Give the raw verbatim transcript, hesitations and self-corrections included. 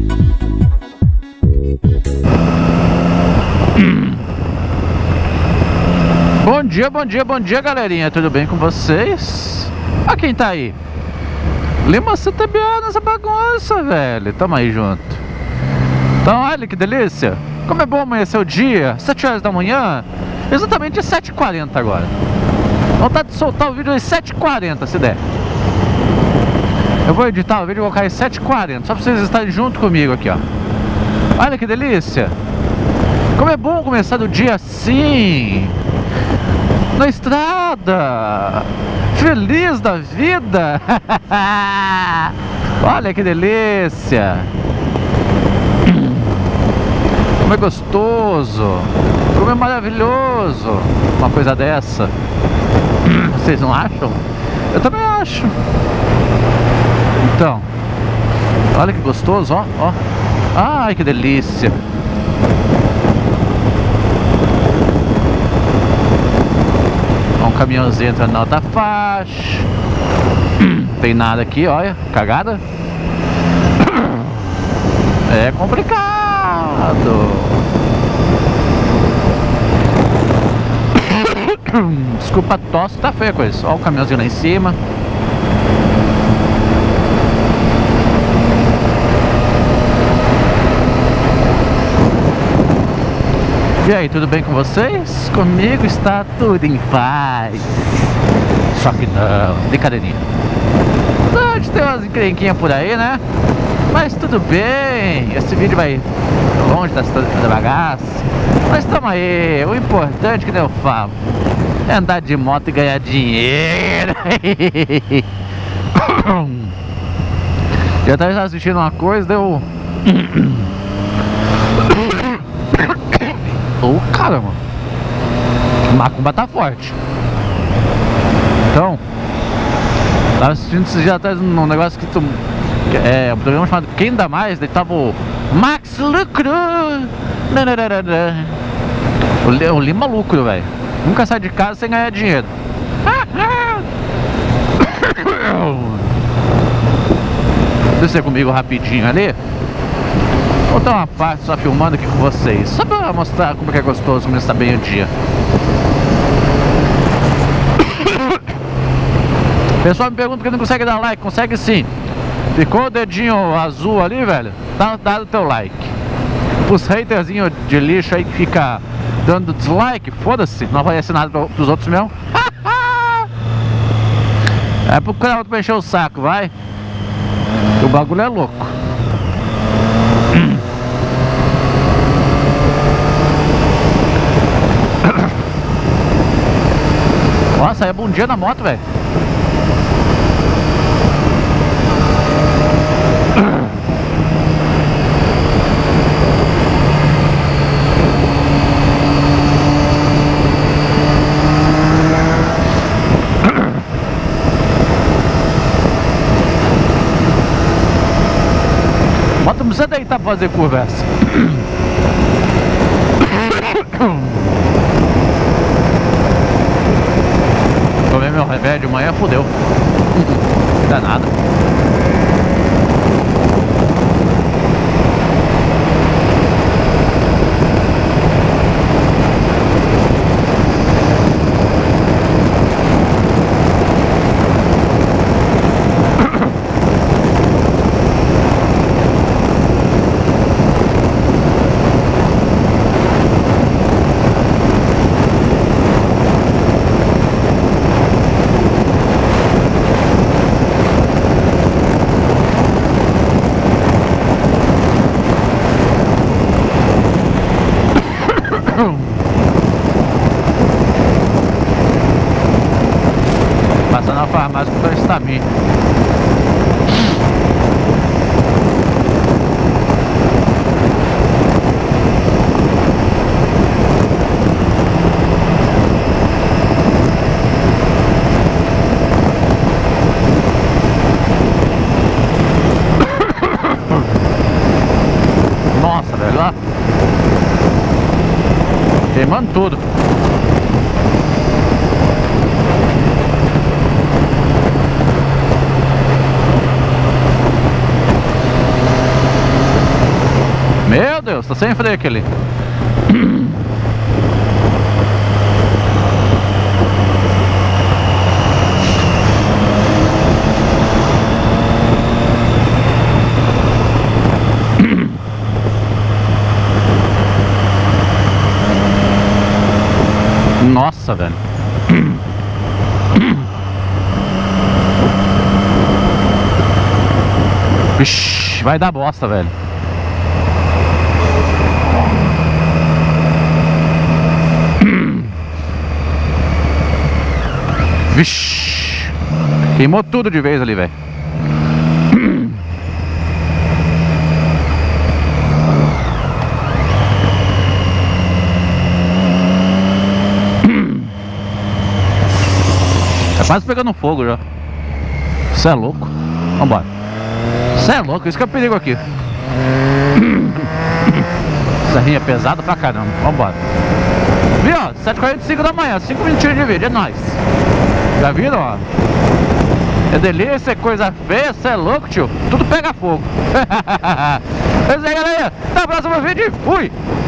Bom dia, bom dia, bom dia, galerinha. Tudo bem com vocês? Olha quem tá aí. Lima C T B A nessa bagunça, velho. Tamo aí junto. Então, olha que delícia. Como é bom amanhecer o dia. Sete horas da manhã. Exatamente sete e quarenta agora. Vontade de soltar o vídeo às sete e quarenta, se der. Eu vou editar o vídeo e colocar às sete e quarenta, só pra vocês estarem junto comigo aqui, ó. Olha que delícia. Como é bom começar o dia assim, na estrada, feliz da vida. Olha que delícia. Como é gostoso, como é maravilhoso uma coisa dessa. Vocês não acham? Eu também acho. Então, olha que gostoso, ó, ó. Ai, que delícia. Um caminhãozinho entrando na alta faixa. Tem nada aqui, olha, cagada. É complicado. Desculpa a tosse, tá feia com isso. Olha o caminhãozinho lá em cima. E aí, tudo bem com vocês? Comigo está tudo em paz. Só que não, brincadeirinha. Pode ter umas encrenquinhas por aí, né? Mas tudo bem. Esse vídeo vai longe da, da bagaça. Mas tamo aí. O importante, que nem eu falo, é andar de moto e ganhar dinheiro. Já tava assistindo uma coisa, deu... Ô, oh, caramba, macumba tá forte. Então, tava assistindo esses dias atrás um negócio que tu, é um programa chamado Quem Dá Mais. Daí tava o Max Lucro. O, o Lima Lucro, velho. Nunca sai de casa sem ganhar dinheiro. Descer comigo rapidinho ali. Vou dar uma parte só filmando aqui com vocês, só pra mostrar como é, que é gostoso começar bem o dia. O pessoal me pergunta por que não consegue dar like. Consegue sim. Ficou o dedinho azul ali, velho, dá, dá o teu like. Os haterzinhos de lixo aí que fica dando dislike, foda-se, não aparece nada pros outros mesmo. É procurar outro pra encher o saco, vai. O bagulho é louco. Nossa, é bom dia na moto, velho. Moto não precisa deitar pra fazer curva essa. Tomei meu remédio de manhã, fodeu. Não dá nada. Passando na farmácia com o Estamin. Nossa, velho, ó. Queimando tudo. Meu Deus, tá sem freio aquele. Nossa, velho. Vixe, vai dar bosta, velho. Vixe, queimou tudo de vez ali, velho. Tá quase pegando fogo já. Você é louco. Vambora. Você é louco, isso que é o perigo aqui. Serrinha pesada pra caramba. Vambora. Viu, ó, sete e quarenta e cinco da manhã, cinco minutinhos de vídeo, é nóis. Já viram, ó? É delícia, é coisa feia, você é louco, tio. Tudo pega fogo. É isso aí, galera. Até o próximo vídeo e fui!